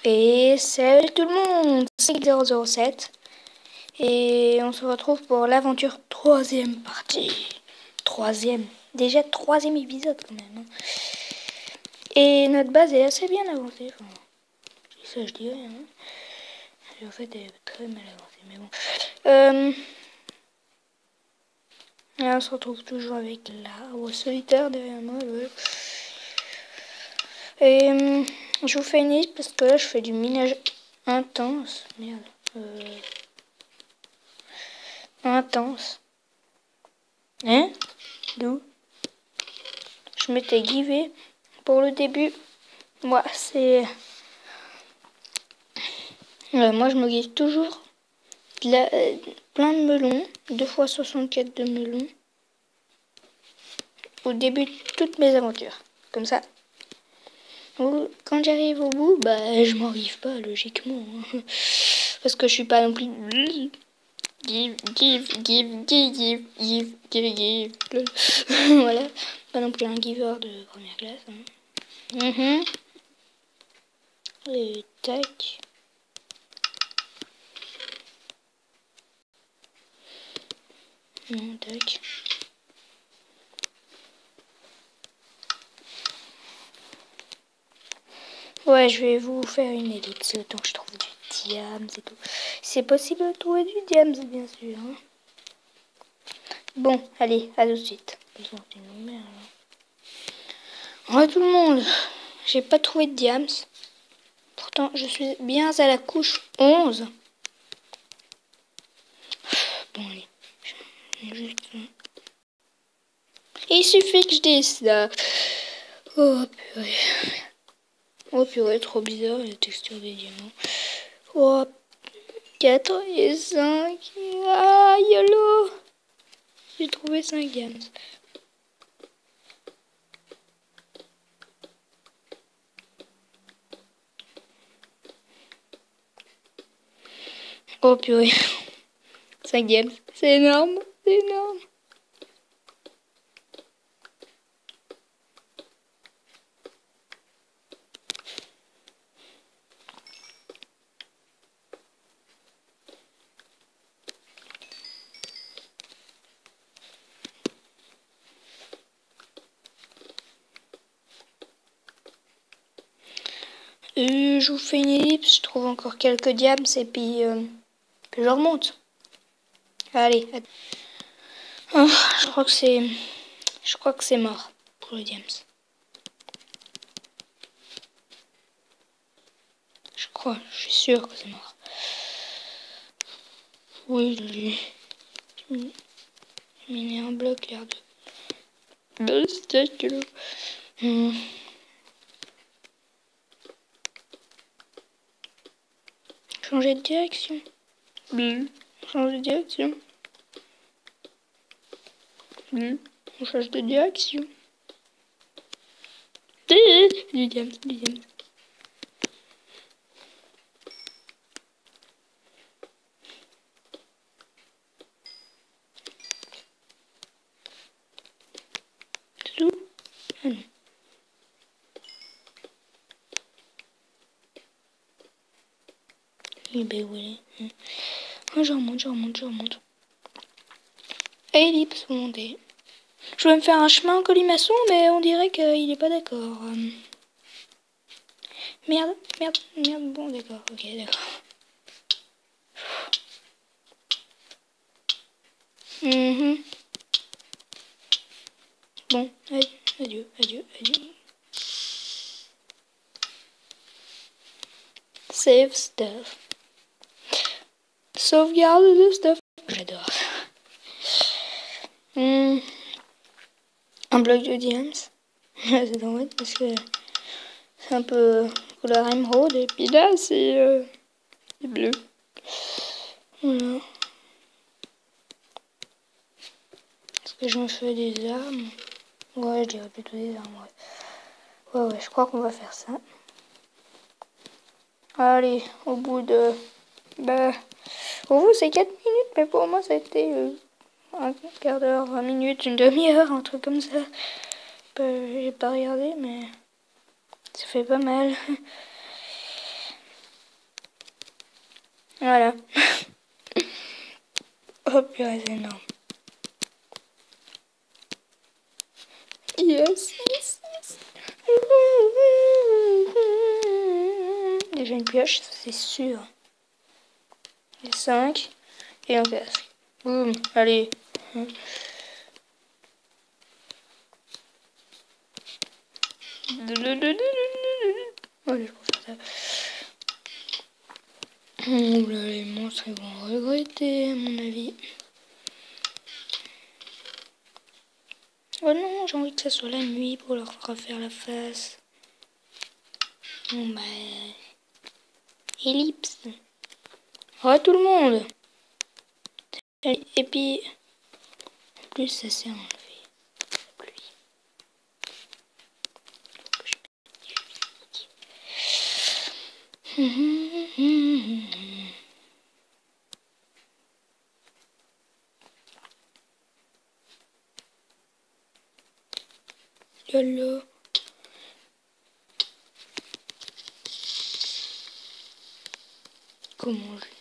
Et salut tout le monde, c'est 007 et on se retrouve pour l'aventure troisième partie. Déjà troisième épisode quand même. Et notre base est assez bien avancée. Enfin, ça je dirais. En fait, elle est très mal avancée, mais bon. Là, on se retrouve toujours avec l'arbre solitaire derrière moi. Ouais. Et je vous fais une liste parce que là, je fais du minage intense. Merde. Intense. Hein? D'où? Je m'étais givé pour le début. Moi, c'est... moi, je me give toujours plein de melons. 2 fois 64 de melons. Au début de toutes mes aventures. Comme ça. Quand j'arrive au bout, bah, je m'en give pas, logiquement. Parce que je suis pas non plus... Give. Voilà. Pas non plus un giver de première classe. Et tac. Tac. Ouais, je vais vous faire une ellipse le temps que je trouve du diams et tout. C'est possible de trouver du diams, bien sûr. Bon, allez, à tout de suite. Ouais, tout le monde, j'ai pas trouvé de diams. Pourtant, je suis bien à la couche 11. Bon, allez. Juste... Il suffit que je dise ça. Oh, purée. Oh, purée, trop bizarre la texture des diamants. Oh, 4 et 5. Ah, YOLO. J'ai trouvé 5 diams. Oh purée. 5 diams. C'est énorme. C'est énorme. Je vous fais une ellipse, je trouve encore quelques diams et puis je remonte. Allez. Oh, je crois que c'est mort pour le diams. Je suis sûre que c'est mort. Oui, j'ai mis un bloc l'air de steak là. Changer de direction. Changer de direction. On change de direction. Du diams. Tout. Ah non. Et ben oui. Je remonte. Ellipse montée. Je vais me faire un chemin en colimaçon, mais on dirait qu'il est pas d'accord. Merde, bon d'accord, ok, d'accord. Bon, adieu. Save stuff. Sauvegarde de stuff. J'adore. Un bloc de diams. C'est drôle parce que c'est un peu couleur émeraude et puis là c'est bleu. Voilà. Est-ce que je me fais des armes? Ouais, je dirais plutôt des armes, ouais, je crois qu'on va faire ça. Allez, au bout de... Bah, pour vous c'est 4 minutes, mais pour moi ça a été un quart d'heure, 20 minutes, une demi-heure, un truc comme ça. J'ai pas regardé, mais ça fait pas mal. Voilà. Oh purée, c'est énorme. Yes, yes, yes. Déjà une pioche, ça c'est sûr. Et 5. Et un casque. Boum, allez. Allez, je pense ça. Oh là, les monstres ils vont regretter, à mon avis. Oh non, j'ai envie que ça soit la nuit pour leur refaire la face. Bon bah... Ellipse. Oh tout le monde. Et puis... En plus ça s'est enlevé. La pluie. YOLO. Comment je...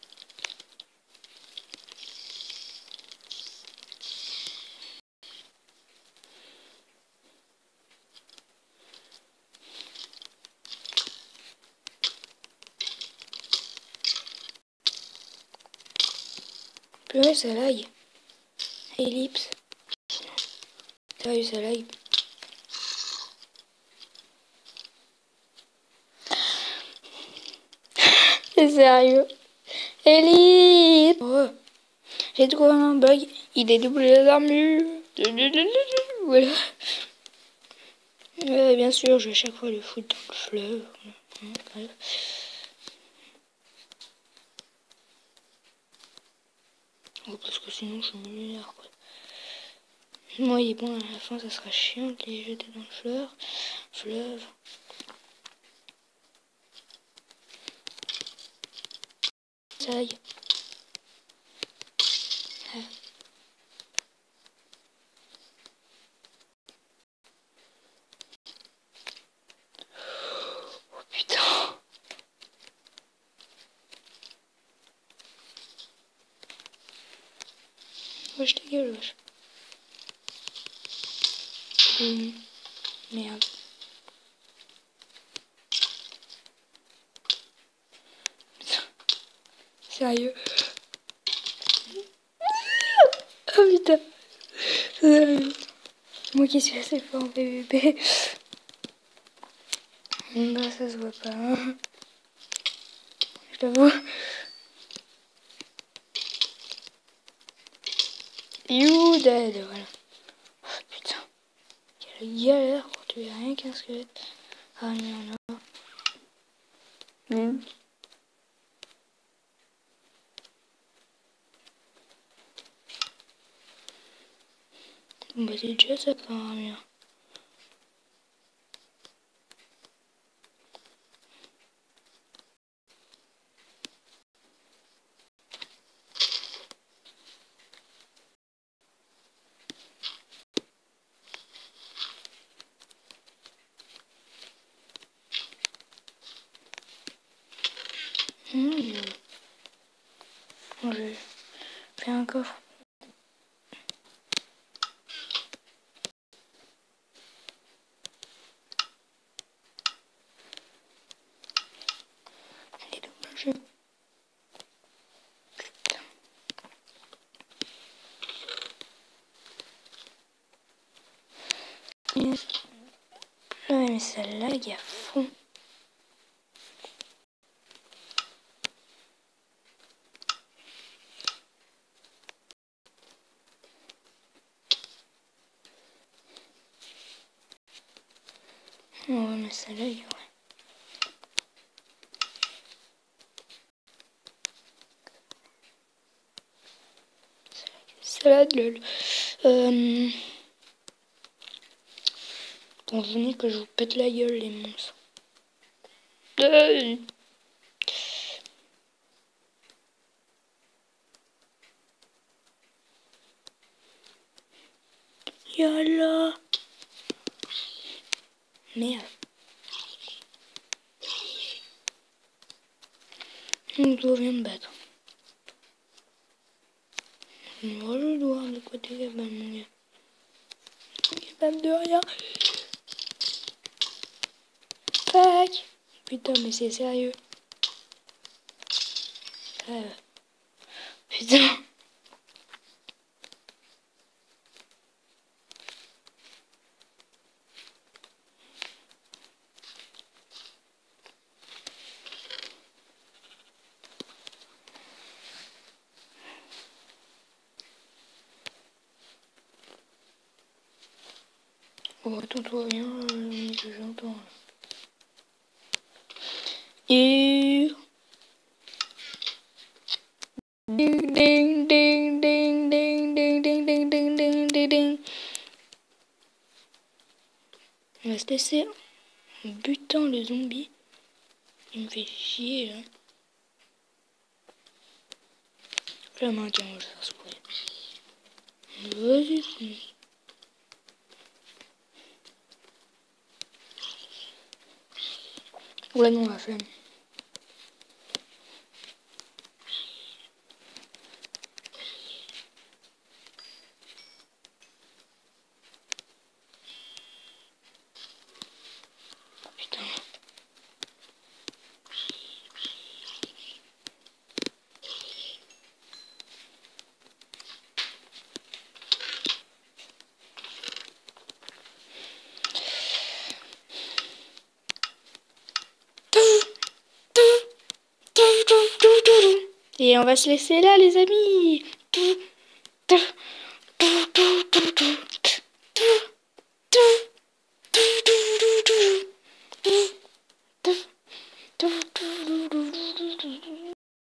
Purée, ça lag. Ellipse. Sérieux, ça lag. C'est sérieux. Ellipse. Oh. J'ai trouvé un bug. Il dédouble les armures. Voilà. Bien sûr, je vais à chaque fois le foutre dans le fleuve. Bref. Oh, parce que sinon je me m'énerve quoi. Moi il est bon à la fin ça sera chiant de les jeter dans le fleuve. Ça y est. Ah. Oh putain. Wesh ta gueule wesh. Merde. Sérieux. Oh putain. Sérieux. Moi qui suis assez fort en PVP. Bah ça se voit pas. Hein. Je t'avoue. You dead, voilà. Oh, putain. Quelle galère pour tuer rien qu'un squelette. Ah merde. Bon bah c'est déjà ça pas mieux. Bon, je fais un coffre. Et dommage. Ouais, mais ça lag à fond. Ouais, mais ça lag, ouais. Salade, lol. Bon, venez que je vous pète la gueule, les monstres. Yalla. Merde. On doit bien me battre. Moi, je dois de quoi t'es capable, mon gars. Capable de rien. Tac. Putain, mais c'est sérieux. Putain. Oh, attends-toi bien, que j'entends. Et... Ding, ding, ding, ding, ding, ding, ding, ding, ding, ding, ding, ding. On va se laisser en butant le zombie. Il me fait chier, là. La main, tiens, on va le faire secouer. Vas-y. Oula, non, la flemme. Putain. Et on va se laisser là, les amis.